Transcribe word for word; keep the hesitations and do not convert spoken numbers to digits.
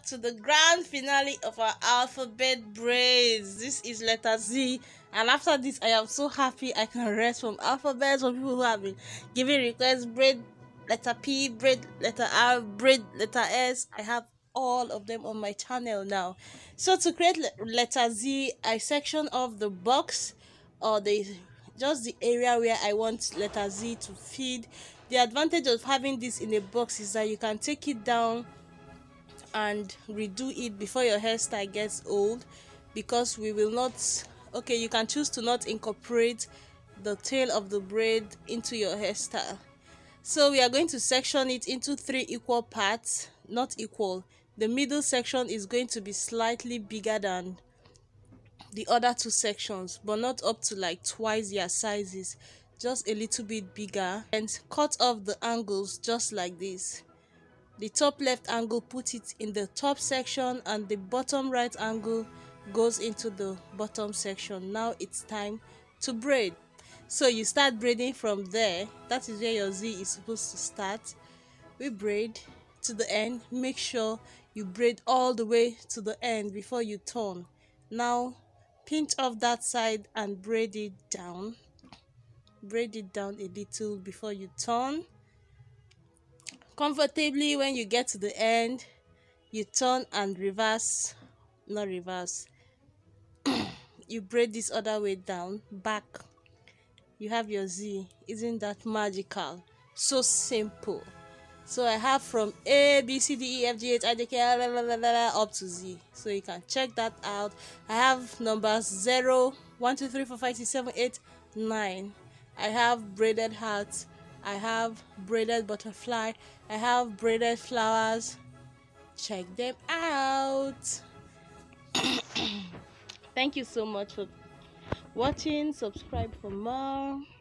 to the grand finale of our alphabet braids. This is letter Z, and after this I am so happy I can rest from alphabets. For people who have been giving requests, braid letter P, braid letter R, braid letter S, I have all of them on my channel now. So to create le letter Z, I section off the box or the just the area where I want letter Z to feed. The advantage of having this in a box is that you can take it down and redo it before your hairstyle gets old, because we will not, okay, you can choose to not incorporate the tail of the braid into your hairstyle. So we are going to section it into three equal parts, not equal. The middle section is going to be slightly bigger than the other two sections, but not up to like twice their sizes, just a little bit bigger. And cut off the angles just like this. The top left angle, put it in the top section, and the bottom right angle goes into the bottom section. Now it's time to braid. So you start braiding from there. That is where your Z is supposed to start. We braid to the end. Make sure you braid all the way to the end before you turn. Now pinch off that side and braid it down. Braid it down a little before you turn. Comfortably, when you get to the end, you turn and reverse, not reverse, you braid this other way down, back. You have your Z. Isn't that magical? So simple. So I have from A, B, C, D, E, F, G, H, I, J, K, L, L, L, L, L, up to Z. So you can check that out. I have numbers zero, one, two, three, four, five, six, seven, eight, nine. I have braided hearts. I have braided butterfly. I have braided flowers. Check them out. Thank you so much for watching. Subscribe for more.